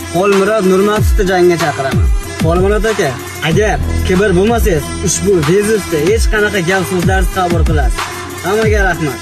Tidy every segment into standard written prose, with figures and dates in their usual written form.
Xolmurod Nurmatovni jangga chaqiraman. Xolmurod aka, agar kibr bo'lmasangiz, ushbu vizitda hech qanaqa gap so'zlarsiz qabul qilasiz. Hammaga rahmat.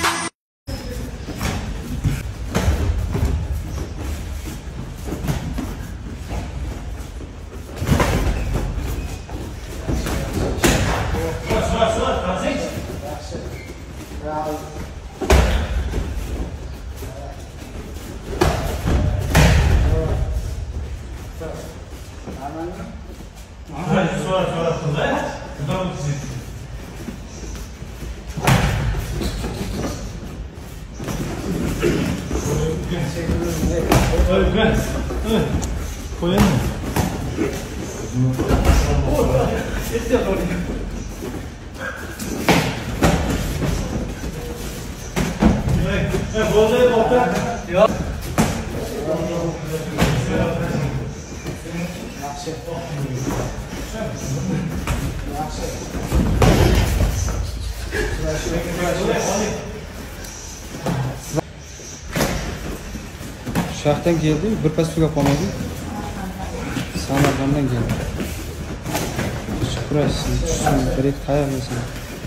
Şahtan geldi, bir pas suga qolmadi. Samarqanddan keldi. Shukr, siz direkt tayyormisiz?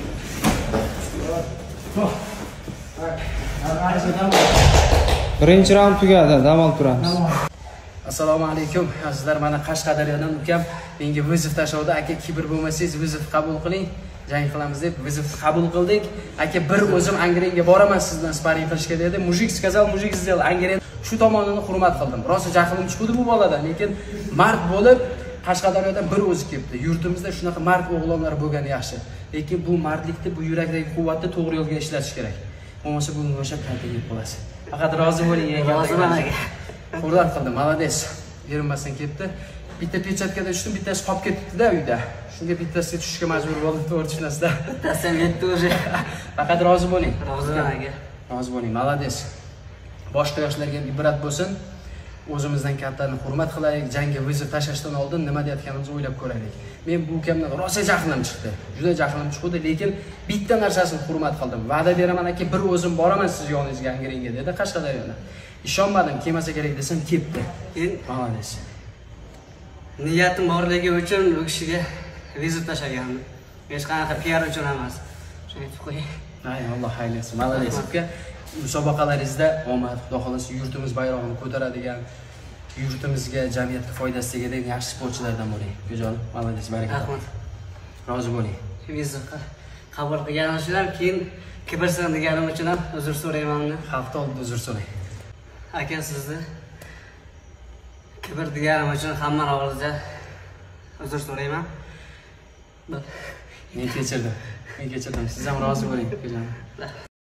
Birinchi raund tugadi, dam olib turamiz. Assalomu alaykum. Sizlar mana Qashqadaryodan ukam menga vizit tashlavdi. Aka kibr bo'lmasangiz vizit qabul qiling. Jang qilamiz deb vizit qabul qildik. Aka bir o'zim Angrenga boraman sizdan sparing qilishga dedi. Mujik сказал, mujik сделал. Angren shu tomonini hurmat qildim. Rosa jahlim chiqdi bu boladan, lekin mard bo'lib Qashqadaryodan bir o'zi kelibdi. Yurtimizda shunaqa mard o'g'lonlar bo'lgani yaxshi. Lekin bu mardlikni, bu yurakdagi quvvatni to'g'ri yo'lga ishlatish kerak. Bo'lmasa bugun o'sha kalta yeb qolasiz. Faqat rozi bo'ling, Roziman aka. Hurmat qildim, молодец. Yerinmasdan ketdi. Bitta pechatkada tushdim, bittasi qolib ketdi-da uyda. Shunga bittasiga tushishga majbur bo'ldim, to'g'ri tushunasizda. Bittasi yetdi o'zi. Faqat rozi bo'ling. Roziman aka. Rozi bo'ling, молодец. Boshqa yoshlarga ibrat bo'lsin. O'zimizdan kattalarni hurmat qilaylik. Jangga vizit tashlashdan oldin nima deyotganimizni o'ylab ko'raylik. Men bu ukamdan rosa jahlim chiqdi. Juda jahlim chiqdi, lekin bitta narsasini hurmat qildim. Va'da beraman aka, bir o'zim boraman siz yoningizga Angrenga dedi Qashqadaryodan. Ishonmadim, kelmasa kerak desam, kelibdi. Молодец. Niyatim borligi uchun u kishiga vizit tashlaganman. Hech qanaqa PR uchun emas. Shuni aytib qo'ying. Ay, Alloh haylasin. Молодец uka. Musobaqalaringizda omad, xudo xolasa yurtimiz bayrog'ini ko'taradigan, yurtimizga, jamiyatga foydasi tegadigan yaxshi sportchilardan bo'ling. Ukajon, молодец, barakalloh. Rahmat. Rozi bo'ling. Vizit qabul qilganim uchun ham, keyin kibrsan deganim uchun ham uzr so'rayman. Xalqda oldida uzr so'rang. Aka sizni kibr deganim uchun hamma oldida uzr so'rayman. Men kechirdim. Siz ham rozi bo'ling, ukajon.